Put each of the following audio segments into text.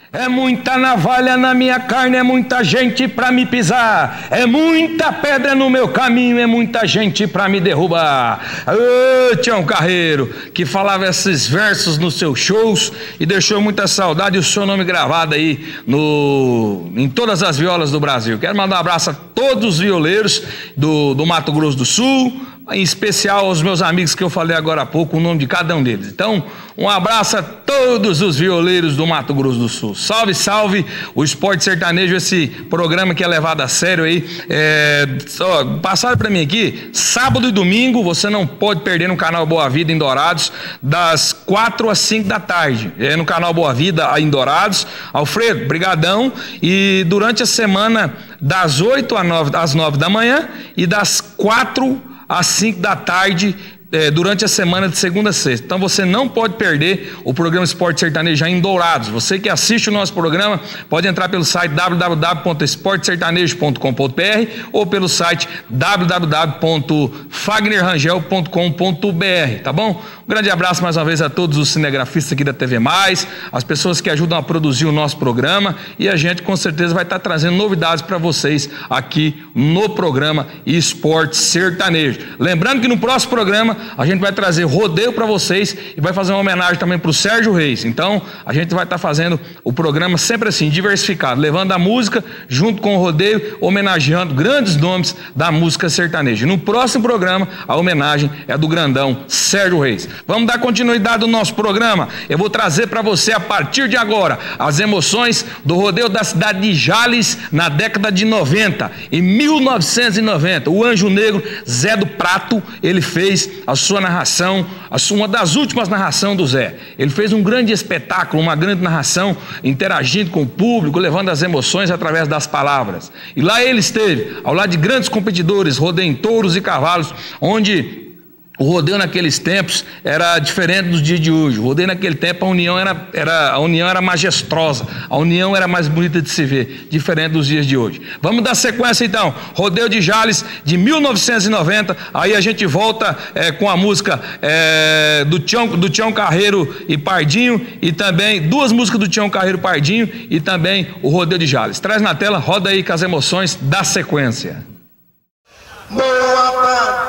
É muita navalha na minha carne, é muita gente pra me pisar, é muita pedra no meu caminho, é muita gente pra me derrubar. Ô, Tião Carreiro, que falava esses versos nos seus shows e deixou muita saudade e o seu nome gravado aí em todas as violas do Brasil. Quero mandar um abraço a todos os violeiros do Mato Grosso do Sul, em especial aos meus amigos que eu falei agora há pouco, o nome de cada um deles. Então, um abraço a todos os violeiros do Mato Grosso do Sul. Salve, salve o Esporte Sertanejo, esse programa que é levado a sério aí. Passaram para mim aqui, sábado e domingo, você não pode perder no canal Boa Vida em Dourados, das 4 às 5 da tarde. É no canal Boa Vida em Dourados. Alfredo, brigadão. E durante a semana, das 8 às 9 da manhã e das 4 às 5 da tarde, durante a semana de segunda a sexta. Então você não pode perder o programa Esporte Sertanejo em Dourados. Você que assiste o nosso programa pode entrar pelo site www.esportesertanejo.com.br ou pelo site www.fagnerrangel.com.br, tá bom? Um grande abraço mais uma vez a todos os cinegrafistas aqui da TV Mais, as pessoas que ajudam a produzir o nosso programa, e a gente com certeza vai estar trazendo novidades para vocês aqui no programa Esporte Sertanejo. Lembrando que no próximo programa a gente vai trazer rodeio para vocês e vai fazer uma homenagem também para o Sérgio Reis. Então a gente vai estar fazendo o programa sempre assim, diversificado, levando a música junto com o rodeio, homenageando grandes nomes da música sertaneja. No próximo programa a homenagem é do grandão Sérgio Reis. Vamos dar continuidade ao nosso programa. Eu vou trazer para você a partir de agora as emoções do rodeio da cidade de Jales na década de 90. Em 1990, o Anjo Negro Zé do Prato, ele fez a sua narração, uma das últimas narrações do Zé. Ele fez um grande espetáculo, uma grande narração, interagindo com o público, levando as emoções através das palavras. E lá ele esteve, ao lado de grandes competidores, rodeio em touros e cavalos, onde o rodeio naqueles tempos era diferente dos dias de hoje. O rodeio naquele tempo, a união era majestosa, a união era mais bonita de se ver, diferente dos dias de hoje. Vamos dar sequência então, rodeio de Jales de 1990, aí a gente volta com a música do Tião Carreiro e Pardinho, e também duas músicas do Tião Carreiro e Pardinho, e também o rodeio de Jales. Traz na tela, roda aí com as emoções da sequência. Boa tarde.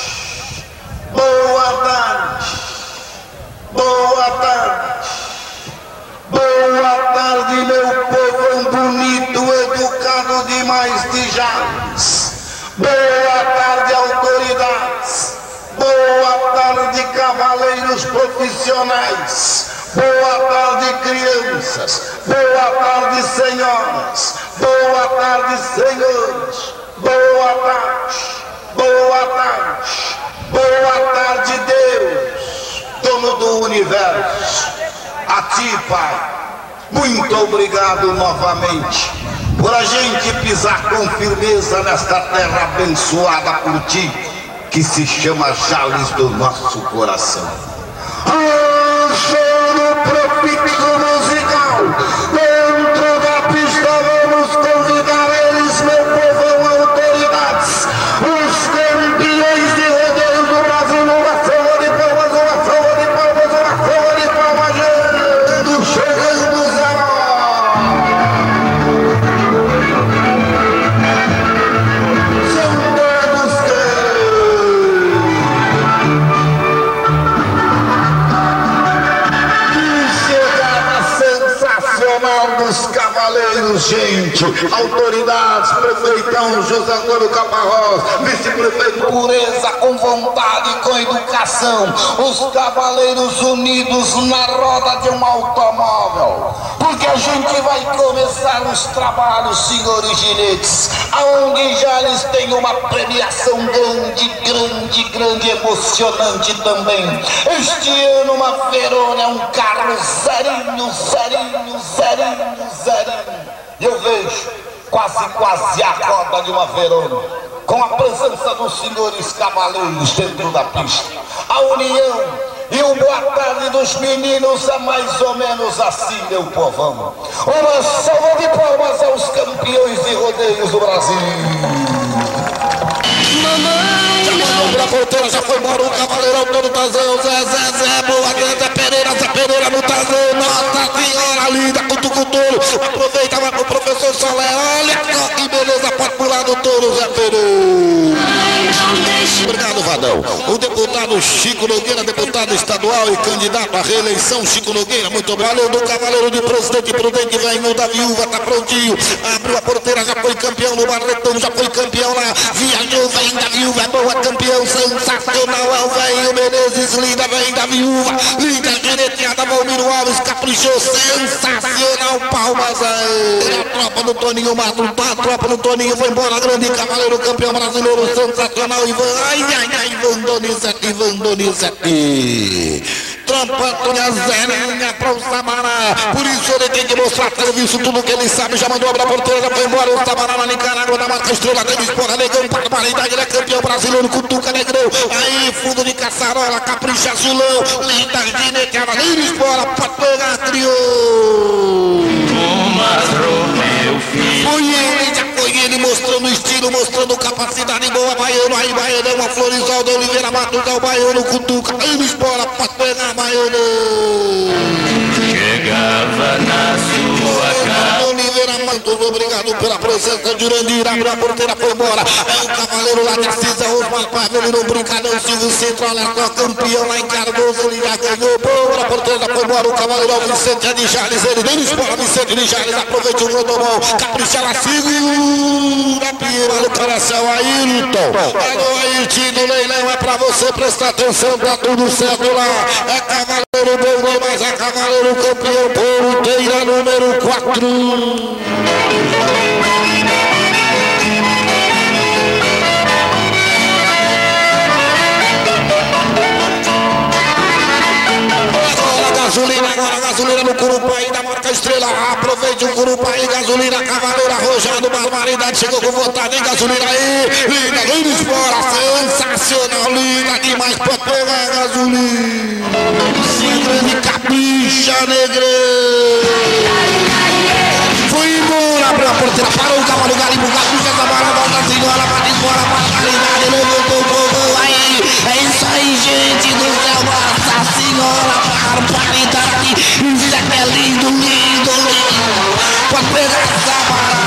Boa tarde, boa tarde, boa tarde, meu povo bonito, educado demais de Jales. Boa tarde, autoridades. Boa tarde, cavaleiros profissionais. Boa tarde, crianças. Boa tarde, senhoras. Boa tarde, senhores. Boa tarde, boa tarde. Boa tarde, Deus, dono do universo. A ti, Pai, muito obrigado novamente por a gente pisar com firmeza nesta terra abençoada por ti, que se chama Jales do nosso coração. Choro profítico musical, dentro da pista vamos convidar eles, meu povo, autoridades, os campeões de rodeio do Brasil. Uma salva de palmas, uma salva de palmas, uma salva de palmas, chegamos a são todos dos cavaleiros, gente, autoridades, prefeitão José Antônio Caparrós, vice-prefeito Pureza, com vontade e com educação, os cavaleiros unidos na roda de um automóvel, porque a gente vai começar os trabalhos, senhores ginetes, aonde já eles têm uma premiação grande, emocionante também. Este ano uma Verona é um carro zerinho. Eu vejo quase a roda de uma Verona, com a presença dos senhores cavaleiros dentro da pista. A união e o boa tarde dos meninos é mais ou menos assim, meu povão. Uma salva de palmas aos campeões de rodeios do Brasil. Mamãe, já mandou pra porteira, já foi embora o cavaleirão todo tazão. Zé, boa grande, Zé Pereira no tazão. Nossa senhora linda, cutucuturo. doutor Zé Peru. Obrigado, Vadão. O deputado Chico Nogueira, deputado estadual e candidato à reeleição, Chico Nogueira, muito obrigado. Valeu do Cavaleiro de Presidente Prudente, velho da Viúva, tá prontinho. Abriu a porteira, já foi campeão no Barretão, já foi campeão lá. Viajou, velho da Viúva, boa, campeão, sensacional. É o velho Menezes, linda, velho da Viúva. Linda, geneteada, Valmiro Alves, caprichou, sensacional. Palmas aí. A tropa do Toninho Mato, a tropa do Toninho foi embora. Grande Cavaleiro, campeão brasileiro, sensacional. Ivan, Ivan Donizete. Trompa Antônia Zerinha para o Sabará. Por isso ele tem que mostrar serviço, tudo que ele sabe. Já mandou abrir a porteira, já foi embora. O Sabará na Nicarágua, da marca Estrela, Denis Porra, Negão, barbaridade, ele é campeão brasileiro, Cutuca Negrão. Aí, fundo de caçarola, capricha azulão. Linda gineteada, Denis Porra, pode pegar, criou. Foi ele, já foi ele mostrando estilo, mostrando capacidade boa. Baiano, aí Baianão, a Florizaldo, Oliveira Matos, o Baiano, Cutuca, Denis Porra, pode pegar, Baiano. Chegava na sua casa. Oliveira Matos, obrigado pela presença de Urandir. Abriu a porteira, foi embora. É o Cavaleiro lá de Assis, Osmar Pavel, ele não brinca não. Silvio Centro, olha só, campeão lá em Cardoso, ele já ganhou. Boa, a porteira foi embora. O Cavaleiro Vicente é de Jales, ele deu espora, Vicente de Jales, aproveite o rodobol. Capricha lá, segura, pira no coração, Ailton. Alô, Ailton, do leilão é pra você prestar atenção, tá tudo certo lá. É Cavaleiro bom, mas é Cavaleiro campeão por inteira, número 4. Agora gasolina no Curupaí da marca Estrela. Aproveite o Curupaí, gasolina, Cavaleiro arrojado, barbaridade, chegou com vontade, hein, gasolina aí. Linda, linda espora, sensacional, linda demais, pode pegar a gasolina. Grande capricha, negrão. Foi embora, abriu a porteira, parou o cavalo, garimbo, capricha, essa barra, volta a senhora, vai embora, barbaridade, levantou o povo aí. É isso aí, gente do céu, nossa senhora, barbaridade, isso é que é lindo, lindo, lindo. Pode pegar essa barra.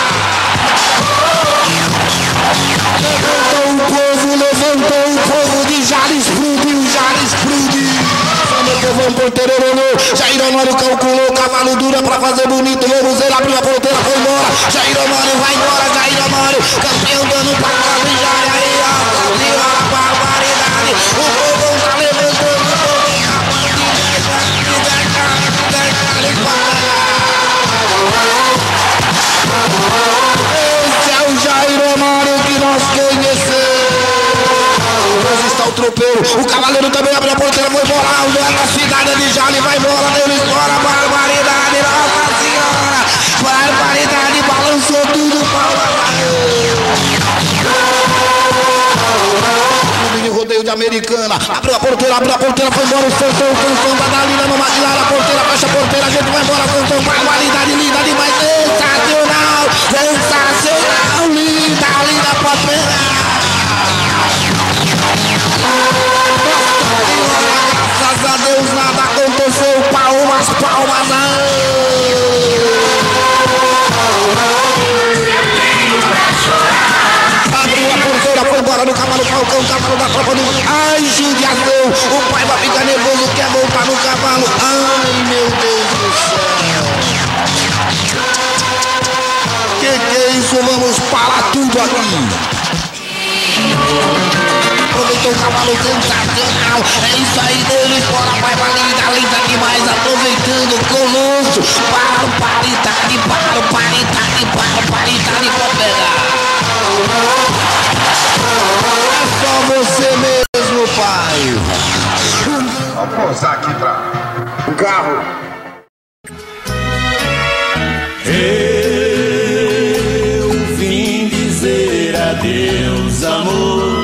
Levantou o povo de Jales Prude, Jales Prude. Vamos porteiro, Jair Honório calculou, cavalo dura pra fazer bonito, vamos ver, abriu a porteira, foi embora. Jair Honório vai embora, Jair Honório, campeão dando pra Jair aí, ó, a barbaridade. O povo tá levantando, o povo tá esse é o Jair Honório que nós conhecemos. Está o tropeiro, o Cavaleiro também abre a porteira, foi embora, a cidade de Jales vai embora, deu embora, barbaridade, nossa senhora, barbaridade, balançou tudo, rodeio de Americana, abriu a porteira, foi embora, o Sansão, Badalina no Maquilar, a porteira, fecha a porteira, a gente vai embora, Sansão, barbaridade, linda demais, sensacional, linda, pode pegar. Graças a Deus nada aconteceu, palmas. Abriu a porteira, foi embora no cavalo Falcão, cavalo da tropa do... Ai, judiação, o pai vai ficar nervoso, quer voltar no cavalo. Ai, meu Deus do céu. Que é isso? Vamos parar tudo aqui. Aproveitou o cavalo sensacional. É isso aí, dele fora, vai linda demais. Aproveitando o Colosso. Barbaridade, pode pegar. É só você mesmo, pai. Vamos pousar aqui pra o carro. Eu vim dizer adeus, amor.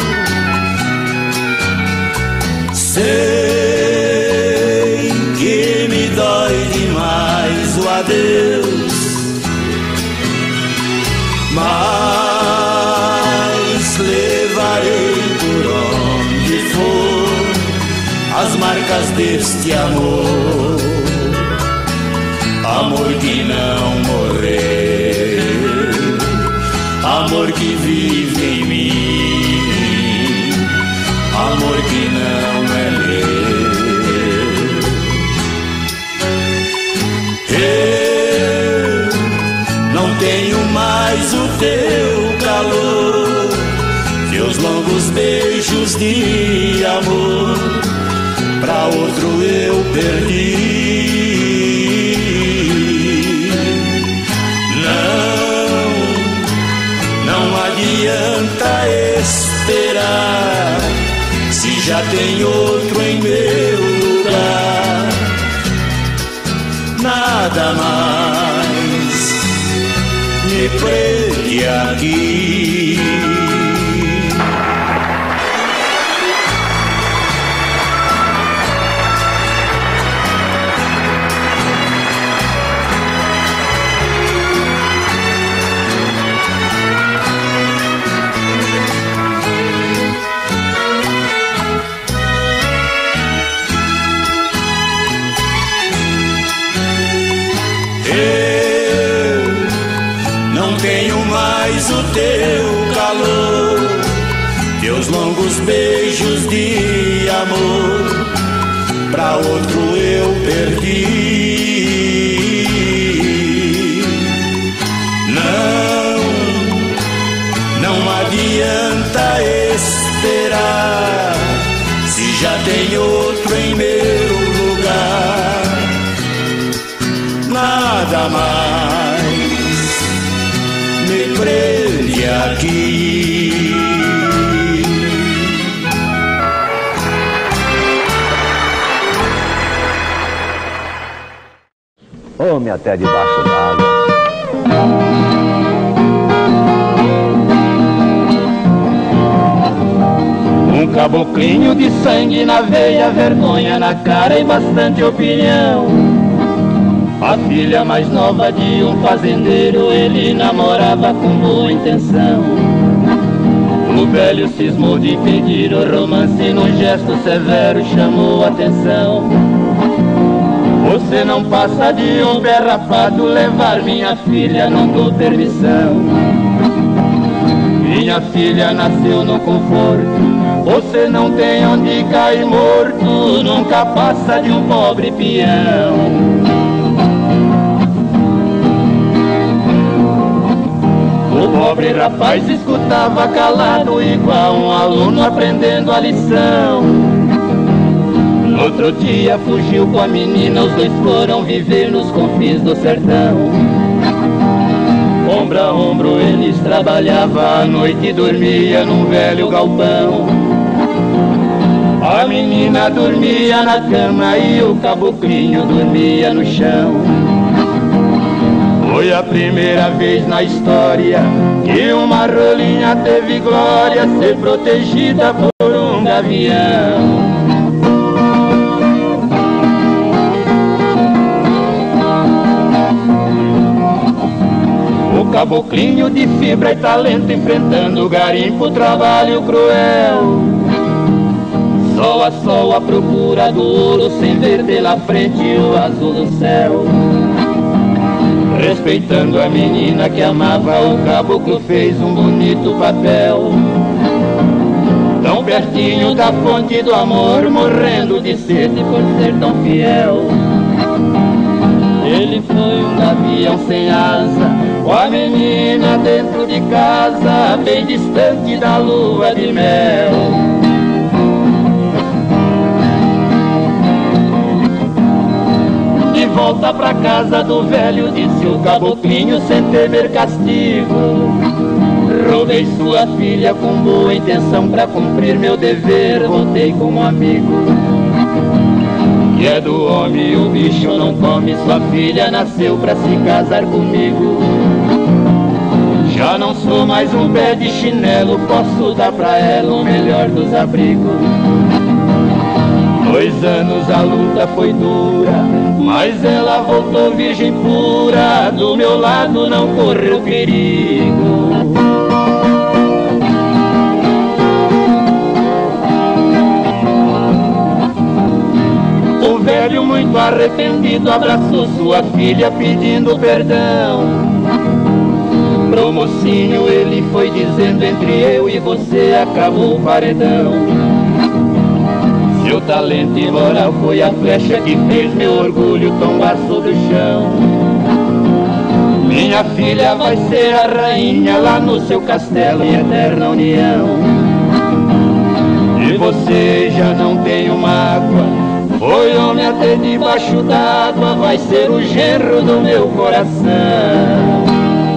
Sei que me dói demais o adeus, mas levarei por onde for as marcas deste amor, amor que não morreu, amor que vive em mim, amor que não é meu. Eu não tenho mais o teu calor, teus longos beijos de amor, pra outro eu perdi. Não adianta esperar, se já tem outro em meu lugar. Nada mais me prende aqui. O teu calor, teus longos beijos de amor, pra outro eu perdi. Não adianta esperar, se já tem outro em meu lugar. Nada mais me prende aqui. Homem até debaixo d'água. Um caboclinho de sangue na veia, vergonha na cara e bastante opinião. A filha mais nova de um fazendeiro, ele namorava com boa intenção. O velho cismou de pedir o romance e num gesto severo chamou a atenção. Você não passa de um pé rapado, levar minha filha não dou permissão. Minha filha nasceu no conforto, você não tem onde cair morto, nunca passa de um pobre peão. O pobre rapaz escutava calado, igual um aluno aprendendo a lição. No outro dia fugiu com a menina, os dois foram viver nos confins do sertão. Ombro a ombro eles trabalhavam, à noite dormia num velho galpão. A menina dormia na cama e o caboclinho dormia no chão. Foi a primeira vez na história que uma rolinha teve glória, ser protegida por um gavião. O caboclinho de fibra e talento, enfrentando o garimpo, trabalho cruel. Sol a sol à procura do ouro, sem ver pela frente o azul do céu. Respeitando a menina que amava, o caboclo fez um bonito papel. Tão pertinho da fonte do amor, morrendo de sede por ser tão fiel. Ele foi um gavião sem asa, com a menina dentro de casa, bem distante da lua de mel. De volta pra casa do velho, disse o caboclinho sem temer castigo. Roubei sua filha com boa intenção, pra cumprir meu dever voltei como amigo. Que é do homem o bicho não come, sua filha nasceu pra se casar comigo. Já não sou mais um pé de chinelo, posso dar pra ela o melhor dos abrigos. 2 anos a luta foi dura, mas ela voltou virgem pura, do meu lado não correu perigo. O velho, muito arrependido, abraçou sua filha pedindo perdão. Pro mocinho ele foi dizendo: entre eu e você acabou o paredão. Seu talento e moral foi a flecha que fez meu orgulho tombar sobre o chão. Minha filha vai ser a rainha lá no seu castelo em eterna união. E você já não tem mágoa, foi homem até debaixo d'água, vai ser o genro do meu coração.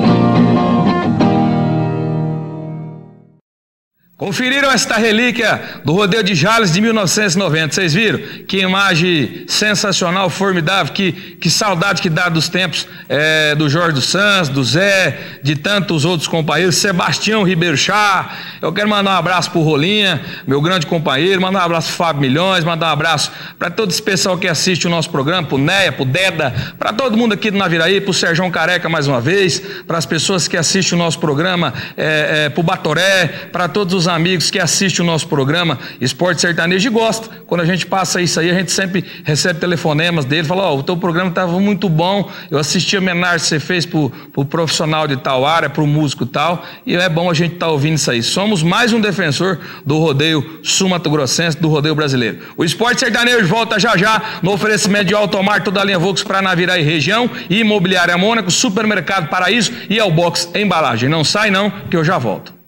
Conferiram esta relíquia do rodeio de Jales de 1990, vocês viram? Que imagem sensacional, formidável, que saudade que dá dos tempos do Jorge dos Santos, do Zé, de tantos outros companheiros, Sebastião Ribeiro Chá. Eu quero mandar um abraço pro Rolinha, meu grande companheiro, mandar um abraço pro Fábio Milhões, mandar um abraço para todo esse pessoal que assiste o nosso programa, pro Neia, pro Deda, para todo mundo aqui do Naviraí, pro Serjão Careca mais uma vez, para as pessoas que assistem o nosso programa, pro Batoré, para todos os amigos que assistem o nosso programa Esporte Sertanejo e gosta. Quando a gente passa isso aí, a gente sempre recebe telefonemas dele, fala: ó, o teu programa estava muito bom, eu assisti a homenagem que você fez pro profissional de tal área, pro músico tal, e é bom a gente estar ouvindo isso aí. Somos mais um defensor do rodeio sul-mato-grossense, do rodeio brasileiro. O Esporte Sertanejo volta já já no oferecimento de Automar, toda a linha Volks para Naviraí região, e Imobiliária Mônaco, Supermercado Paraíso e Albox Embalagem. Não sai não, que eu já volto.